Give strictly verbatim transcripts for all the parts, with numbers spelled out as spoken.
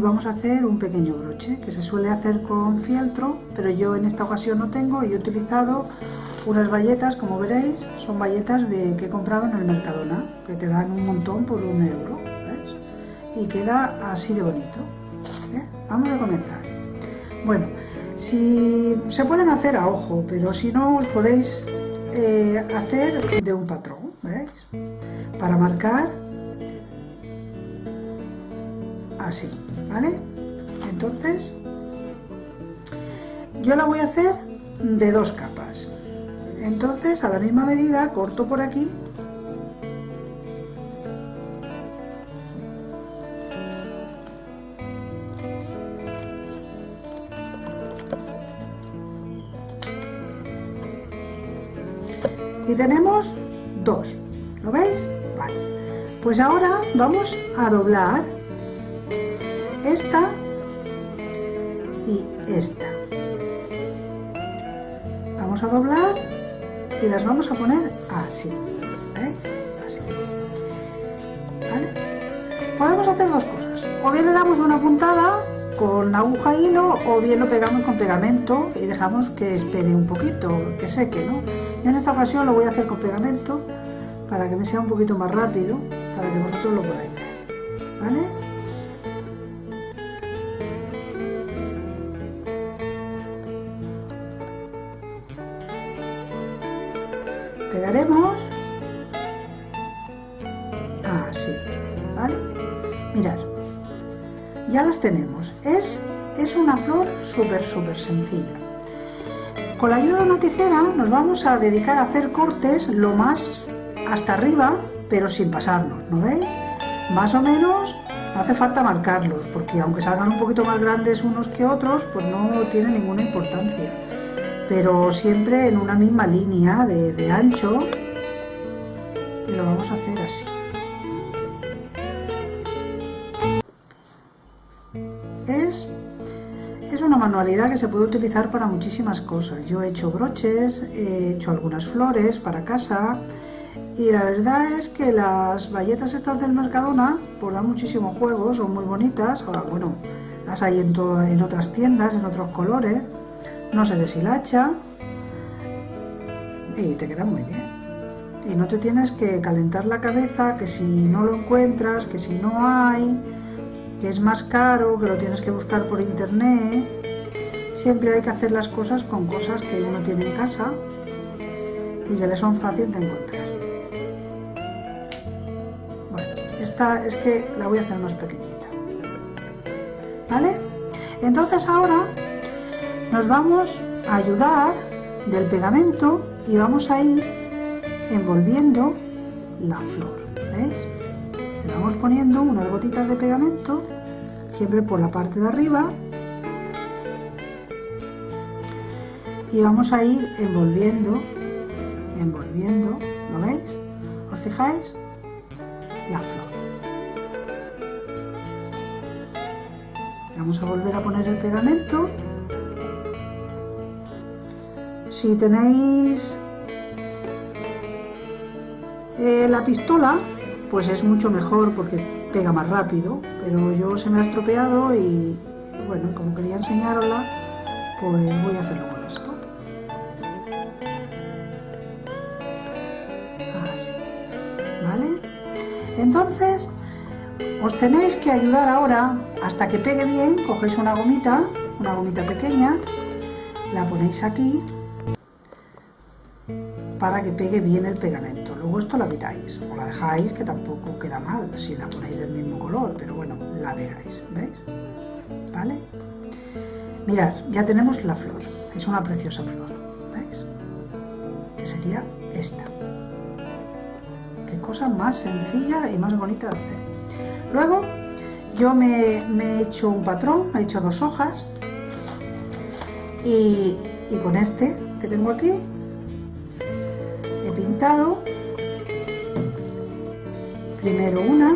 vamos a hacer un pequeño broche que se suele hacer con fieltro, pero yo en esta ocasión no tengo y he utilizado unas bayetas, como veréis, son bayetas de, que he comprado en el Mercadona, que te dan un montón por un euro, ¿ves? Y queda así de bonito. ¿Eh? Vamos a comenzar. Bueno, si se pueden hacer a ojo, pero si no os podéis eh, hacer de un patrón, ¿veis? Para marcar así, ¿vale? Entonces yo la voy a hacer de dos capas. Entonces a la misma medida corto por aquí y tenemos dos, ¿lo veis? Vale, pues ahora vamos a doblar esta y esta. Vamos a doblar y las vamos a poner así, ¿veis? Así. ¿Vale? Podemos hacer dos cosas, o bien le damos una puntada con aguja e hilo, o bien lo pegamos con pegamento y dejamos que espere un poquito, que seque, ¿no? Yo en esta ocasión lo voy a hacer con pegamento para que me sea un poquito más rápido, para que vosotros lo podáis ver, ¿vale? Pegaremos así, ¿vale? Mirad, ya las tenemos. Es, es una flor súper, súper sencilla. Con la ayuda de una tijera nos vamos a dedicar a hacer cortes lo más hasta arriba, pero sin pasarnos, ¿no veis? Más o menos no hace falta marcarlos, porque aunque salgan un poquito más grandes unos que otros, pues no tiene ninguna importancia. Pero siempre en una misma línea de, de ancho, y lo vamos a hacer así. Es, es una manualidad que se puede utilizar para muchísimas cosas. Yo he hecho broches, he hecho algunas flores para casa, y la verdad es que las bayetas estas del Mercadona pues dan muchísimo juego, son muy bonitas. Ahora, bueno, las hay en, todo, en otras tiendas, en otros colores. No se deshilacha y te queda muy bien. Y no te tienes que calentar la cabeza que si no lo encuentras, que si no hay, que es más caro, que lo tienes que buscar por internet. Siempre hay que hacer las cosas con cosas que uno tiene en casa y que le son fáciles de encontrar. Bueno, esta es que la voy a hacer más pequeñita, ¿vale? Entonces ahora nos vamos a ayudar del pegamento y vamos a ir envolviendo la flor, ¿veis? Le vamos poniendo unas gotitas de pegamento siempre por la parte de arriba y vamos a ir envolviendo, envolviendo, ¿lo veis? ¿Os fijáis? La flor. Vamos a volver a poner el pegamento. Si tenéis eh, la pistola, pues es mucho mejor porque pega más rápido, pero yo se me ha estropeado y bueno, como quería enseñarosla, pues voy a hacerlo con esto. Así, ¿vale? Entonces, os tenéis que ayudar ahora hasta que pegue bien. Cogéis una gomita, una gomita pequeña, la ponéis aquí para que pegue bien el pegamento. Luego esto la quitáis o la dejáis, que tampoco queda mal si la ponéis del mismo color, pero bueno, la pegáis, ¿veis? ¿Vale? Mirad, ya tenemos la flor, es una preciosa flor, ¿veis? Que sería esta. Qué cosa más sencilla y más bonita de hacer. Luego yo me, me he hecho un patrón, he hecho dos hojas y, y con este que tengo aquí he pintado primero una,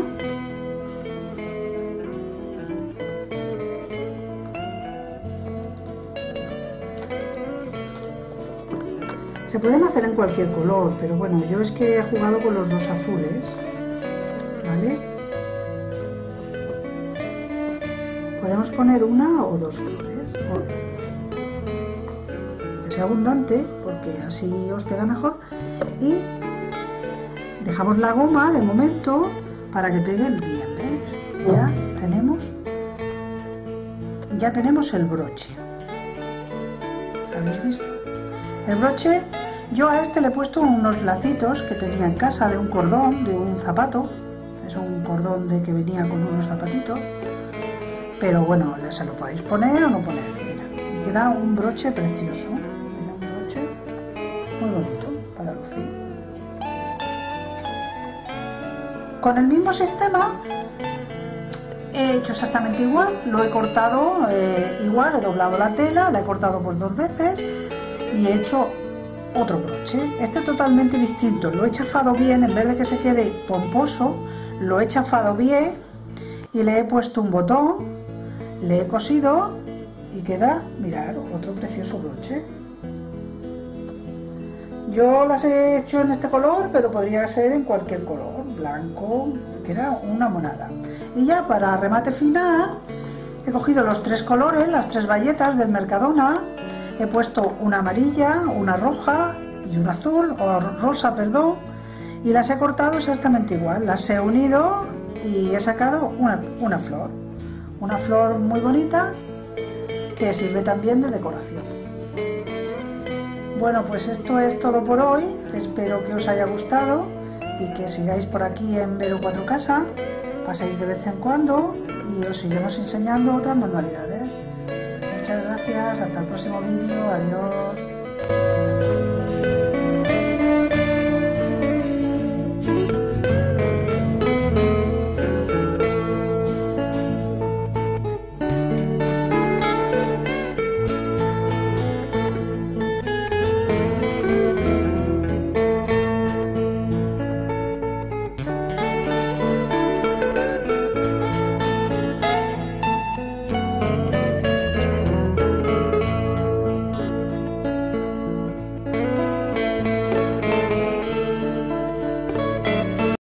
se pueden hacer en cualquier color, pero bueno, yo es que he jugado con los dos azules, ¿vale? podemos poner una o dos flores. Bueno, que sea abundante, porque así os pega mejor. Y dejamos la goma de momento para que peguen bien, ¿veis? Ya tenemos, ya tenemos el broche. ¿Habéis visto? El broche, yo a este le he puesto unos lacitos que tenía en casa de un cordón, de un zapato. Es un cordón de que venía con unos zapatitos. Pero bueno, se lo podéis poner o no poner. Mira, queda un broche precioso. Mira, un broche muy bonito para lucir. Con el mismo sistema he hecho exactamente igual. Lo he cortado eh, igual, he doblado la tela, la he cortado por dos veces y he hecho otro broche. Este totalmente distinto. Lo he chafado bien, en vez de que se quede pomposo, lo he chafado bien y le he puesto un botón, le he cosido y queda, mirad, otro precioso broche. Yo las he hecho en este color, pero podría ser en cualquier color, blanco, queda una monada. Y ya para remate final he cogido los tres colores, las tres bayetas del Mercadona, he puesto una amarilla, una roja y una azul, o rosa, perdón, y las he cortado exactamente igual, las he unido y he sacado una, una flor, una flor muy bonita que sirve también de decoración. Bueno, pues esto es todo por hoy, espero que os haya gustado y que sigáis por aquí en Vero cuatro Casa, paséis de vez en cuando y os seguiremos enseñando otras manualidades. Muchas gracias, hasta el próximo vídeo, adiós.